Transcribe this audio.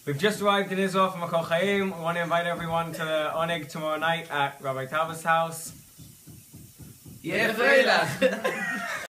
We've just arrived in Israel from Makol Chaim. We want to invite everyone to the Oneg tomorrow night at Rabbi Talbot's house. Yeah,